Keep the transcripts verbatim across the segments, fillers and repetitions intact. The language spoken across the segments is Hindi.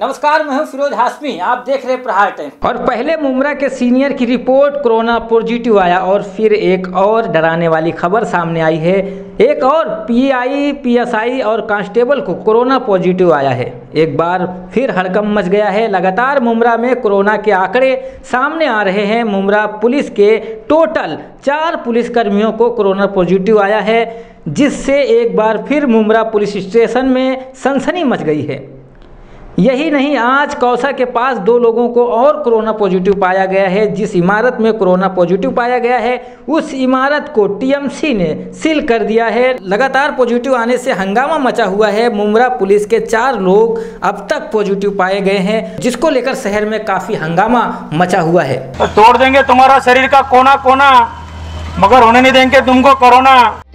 नमस्कार, मैं हूं फिरोज हाशमी। आप देख रहे प्रहार टाइम। और पहले मुमरा के सीनियर की रिपोर्ट कोरोना पॉजिटिव आया और फिर एक और डराने वाली खबर सामने आई है। एक और पीआई, पीएसआई और कांस्टेबल को कोरोना पॉजिटिव आया है। एक बार फिर हड़कंप मच गया है। लगातार मुमरा में कोरोना के आंकड़े सामने आ रहे हैं। मुमरा पुलिस के टोटल चार पुलिसकर्मियों को कोरोना पॉजिटिव आया है, जिससे एक बार फिर मुमरा पुलिस स्टेशन में सनसनी मच गई है। यही नहीं, आज कौसा के पास दो लोगों को और कोरोना पॉजिटिव पाया गया है। जिस इमारत में कोरोना पॉजिटिव पाया गया है उस इमारत को टीएमसी ने सील कर दिया है। लगातार पॉजिटिव आने से हंगामा मचा हुआ है। मुमरा पुलिस के चार लोग अब तक पॉजिटिव पाए गए हैं, जिसको लेकर शहर में काफी हंगामा मचा हुआ है। तो तोड़ देंगे तुम्हारा शरीर का कोना कोना, मगर होने नहीं देंगे तुमको कोरोना।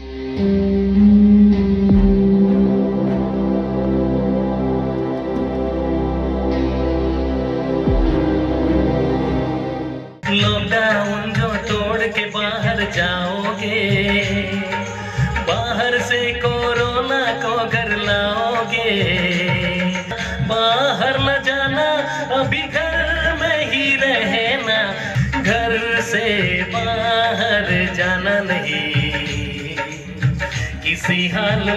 लॉकडाउन जो तोड़ के बाहर जाओगे, बाहर से कोरोना को घर लाओगे। बाहर न जाना, अभी घर में ही रहना, घर से बाहर जाना नहीं किसी हाल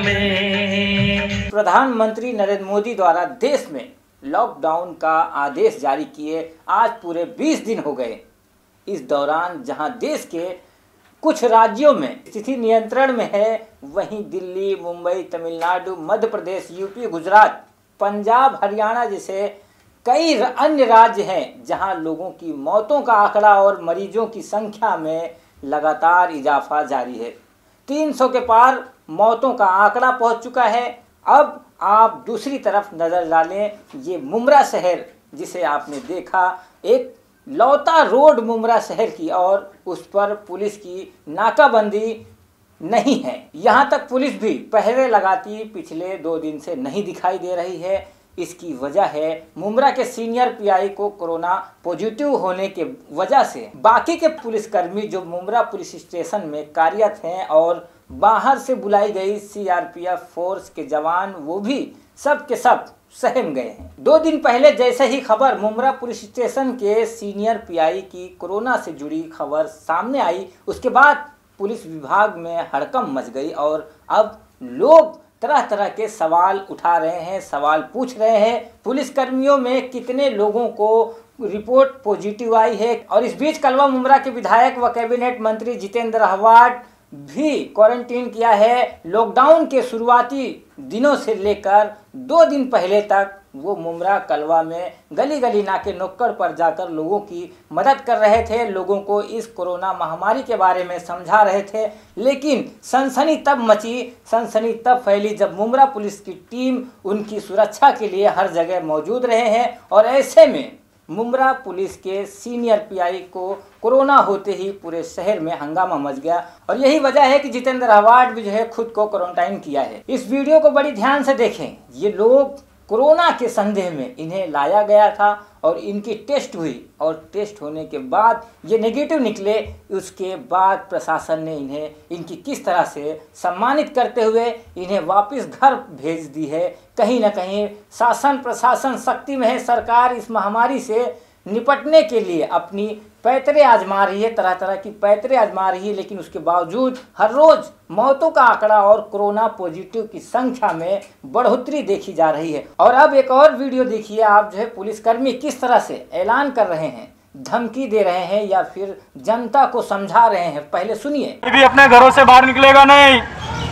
में। प्रधानमंत्री नरेंद्र मोदी द्वारा देश में लॉकडाउन का आदेश जारी किए आज पूरे बीस दिन हो गए। इस दौरान जहां देश के कुछ राज्यों में स्थिति नियंत्रण में है, वहीं दिल्ली, मुंबई, तमिलनाडु, मध्य प्रदेश, यूपी, गुजरात, पंजाब, हरियाणा जैसे कई अन्य राज्य हैं जहां लोगों की मौतों का आंकड़ा और मरीजों की संख्या में लगातार इजाफा जारी है। तीन सौ के पार मौतों का आंकड़ा पहुंच चुका है। अब आप दूसरी तरफ नजर डालें, ये मुमरा शहर जिसे आपने देखा, एक लौता रोड मुमरा शहर की, और उस पर पुलिस की नाकाबंदी नहीं है। यहाँ तक पुलिस भी पहरे लगाती पिछले दो दिन से नहीं दिखाई दे रही है। इसकी वजह है मुमरा के सीनियर पीआई को कोरोना पॉजिटिव होने के वजह से बाकी के पुलिसकर्मी जो मुमरा पुलिस स्टेशन में कार्यरत हैं और बाहर से बुलाई गई सीआरपीएफ फोर्स के जवान, वो भी सब के सब सहम गए हैं। दो दिन पहले जैसे ही खबर मुमरा पुलिस स्टेशन के सीनियर पीआई की कोरोना से जुड़ी खबर सामने आई, उसके बाद पुलिस विभाग में हड़कंप मच गई और अब लोग तरह तरह के सवाल उठा रहे हैं, सवाल पूछ रहे हैं पुलिसकर्मियों में कितने लोगों को रिपोर्ट पॉजिटिव आई है। और इस बीच कलवा मुमरा के विधायक व कैबिनेट मंत्री जितेंद्र अहवाट भी क्वारंटीन किया है। लॉकडाउन के शुरुआती दिनों से लेकर दो दिन पहले तक वो मुमरा कलवा में गली गली नाके नुक्कड़ पर जाकर लोगों की मदद कर रहे थे, लोगों को इस कोरोना महामारी के बारे में समझा रहे थे। लेकिन सनसनी तब मची, सनसनी तब फैली जब मुमरा पुलिस की टीम उनकी सुरक्षा के लिए हर जगह मौजूद रहे हैं और ऐसे में मुमरा पुलिस के सीनियर पीआई को कोरोना होते ही पूरे शहर में हंगामा मच गया। और यही वजह है कि जितेंद्र अहवाट भी जो है खुद को क्वारंटाइन किया है। इस वीडियो को बड़ी ध्यान से देखें। ये लोग कोरोना के संदेह में इन्हें लाया गया था और इनकी टेस्ट हुई और टेस्ट होने के बाद ये नेगेटिव निकले। उसके बाद प्रशासन ने इन्हें इनकी किस तरह से सम्मानित करते हुए इन्हें वापस घर भेज दी है। कहीं ना कहीं शासन प्रशासन शक्ति में है। सरकार इस महामारी से निपटने के लिए अपनी पैतरे आजमा रही है, तरह तरह की पैतरे आजमा रही है, लेकिन उसके बावजूद हर रोज मौतों का आंकड़ा और कोरोना पॉजिटिव की संख्या में बढ़ोतरी देखी जा रही है। और अब एक और वीडियो देखिए आप, जो है पुलिसकर्मी किस तरह से ऐलान कर रहे हैं, धमकी दे रहे हैं या फिर जनता को समझा रहे हैं। पहले सुनिए। भी अपने घरों से बाहर निकलेगा नहीं,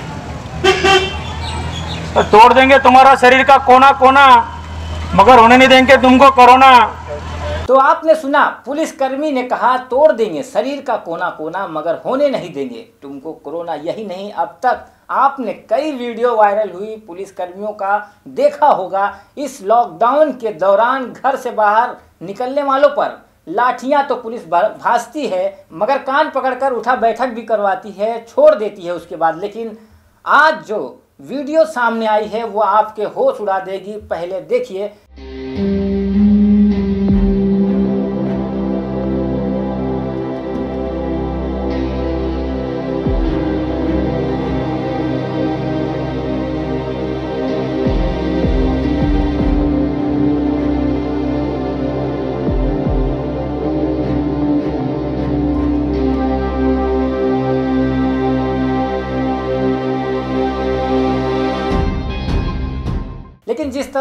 तो तोड़ देंगे तुम्हारा शरीर का कोना कोना, मगर होने नहीं देंगे तुमको कोरोना। तो आपने सुना, पुलिसकर्मी ने कहा तोड़ देंगे शरीर का कोना कोना, मगर होने नहीं देंगे तुमको कोरोना। यही नहीं, अब तक आपने कई वीडियो वायरल हुई पुलिसकर्मियों का देखा होगा। इस लॉकडाउन के दौरान घर से बाहर निकलने वालों पर लाठियां तो पुलिस भाजती है, मगर कान पकड़कर उठा बैठक भी करवाती है, छोड़ देती है उसके बाद। लेकिन आज जो वीडियो सामने आई है वो आपके होश उड़ा देगी। पहले देखिए।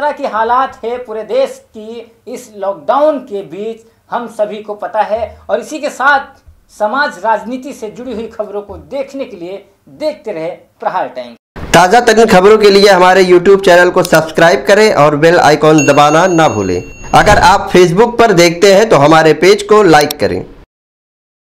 तरह की हालात है पूरे देश की इस लॉकडाउन के बीच हम सभी को पता है। और इसी के साथ समाज राजनीति से जुड़ी हुई खबरों को देखने के लिए देखते रहे प्रहार टाइम्स। ताज़ा तरीन खबरों के लिए हमारे यूट्यूब चैनल को सब्सक्राइब करें और बेल आइकॉन दबाना ना भूलें। अगर आप फेसबुक पर देखते हैं तो हमारे पेज को लाइक करें।